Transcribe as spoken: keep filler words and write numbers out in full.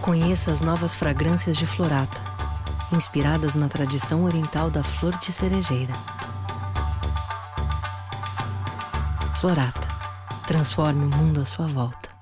Conheça as novas fragrâncias de Florata, inspiradas na tradição oriental da flor de cerejeira. Florata. Transforme o mundo à sua volta.